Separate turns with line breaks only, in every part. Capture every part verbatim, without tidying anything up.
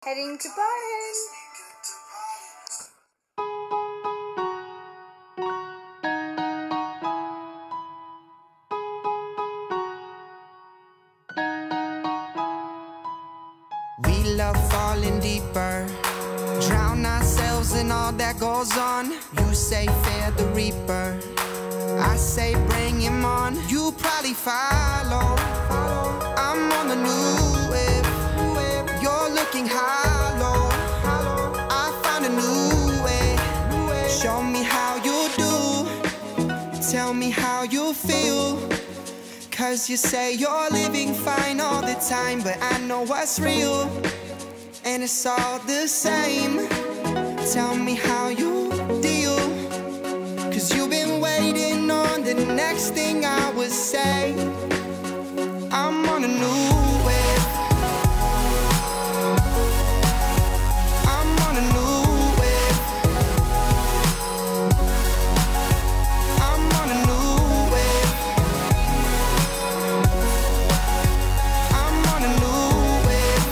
Heading to Byron.
We love falling deeper, drown ourselves in all that goes on. You say fear the reaper, I say bring him on. You probably follow, I'm on the new wave. You're looking hollow, I found a new way. Show me how you do, tell me how you feel. Cause you say you're living fine all the time, but I know what's real, and it's all the same. Tell me how you deal, cause you've been waiting on the next thing I would say. I'm on a new wave, I'm on a new wave, I'm on a new wave, I'm on a new wave.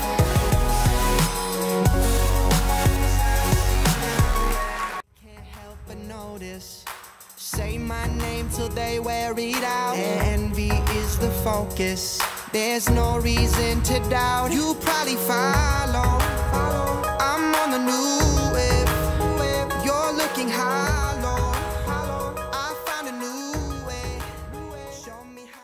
Can't help but notice, say my name till they wear it out. Envy is the focus, there's no reason to doubt. You probably follow, I'm on the new wave. You're looking hollow, I found a new way. Show me how.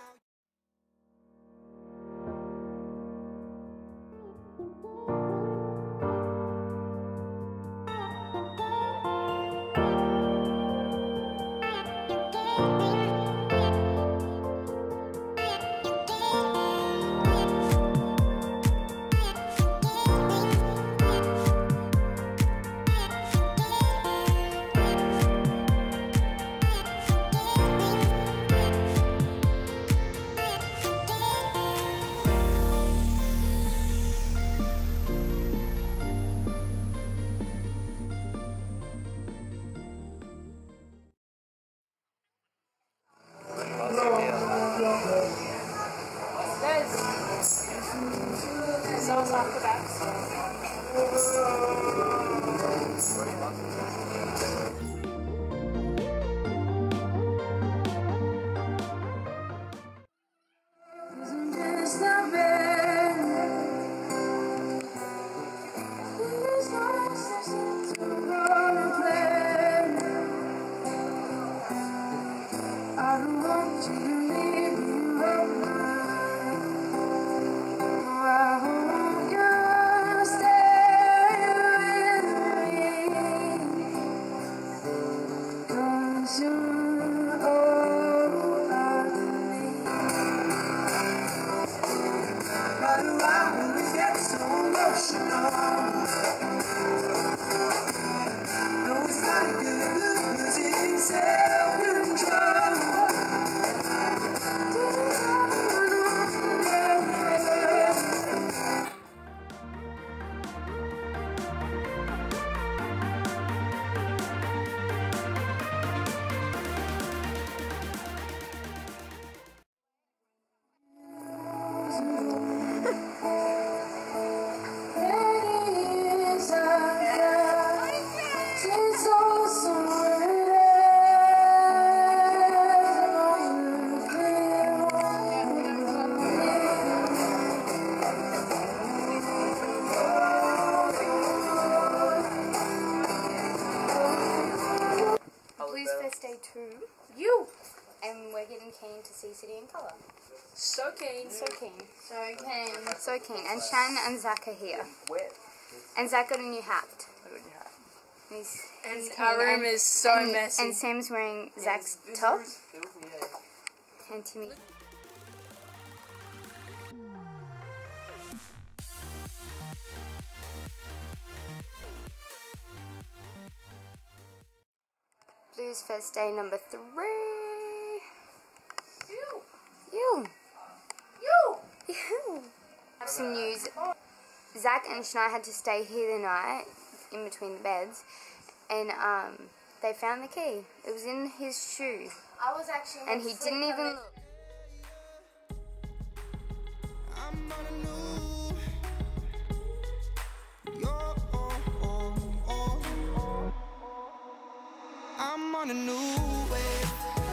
Bluesfest day two. You! And we're getting keen to see City in Colour.
So keen.
So keen. So keen. So keen. And Shan and Zach are here. And Zach got a new hat.
I got your hat.
He's,
And
he's
our
keen.
room
and,
is so
and,
messy.
And Sam's wearing Zach's top. And Timmy. Bluesfest day number three. You. You. You. You. I have some news. Zach and Shania had to stay here the night, in between the beds, and um, they found the key. It was in his shoe.
I was actually.
And he didn't even look.
I'm on a new, on a new wave.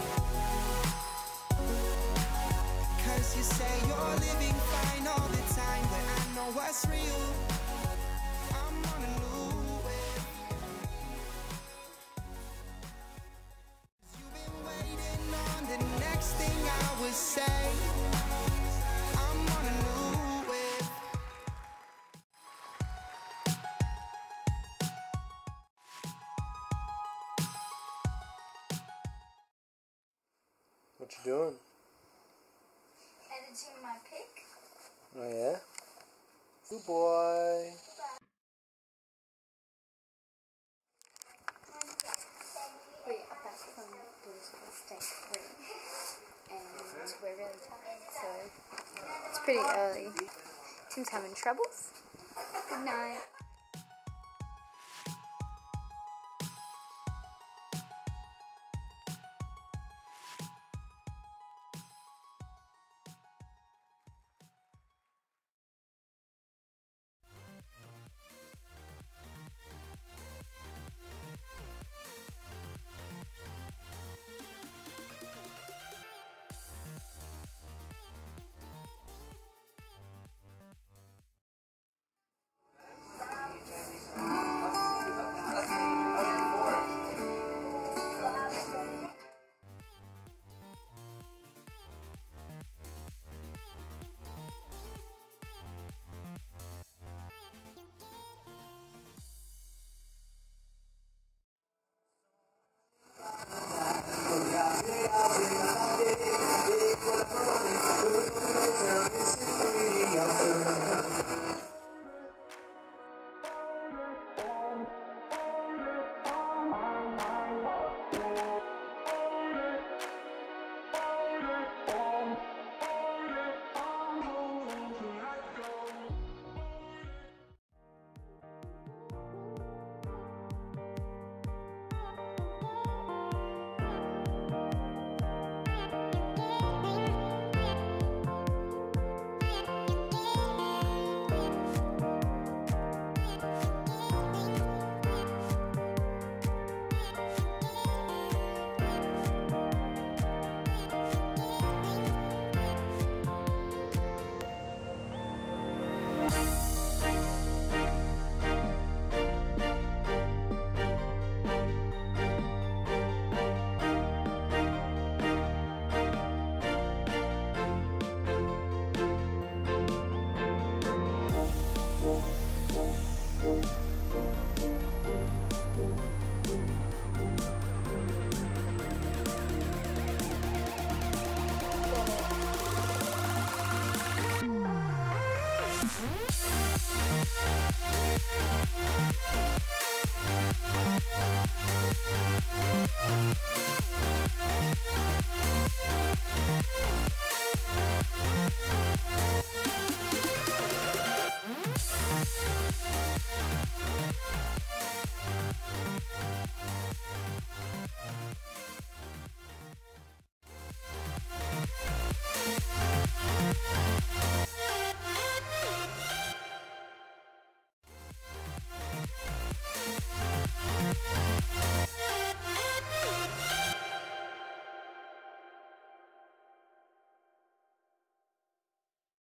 Cause you say you're living fine all the time, but I know what's real. I'm on a new wave. You've been waiting on the next thing I would say. I'm on a new wave.
What you doing?
Editing my pic.
Oh yeah? Good boy.
We are back from Bluesfest day three, and we're really tired, so it's pretty early. Tim's having troubles. Good night.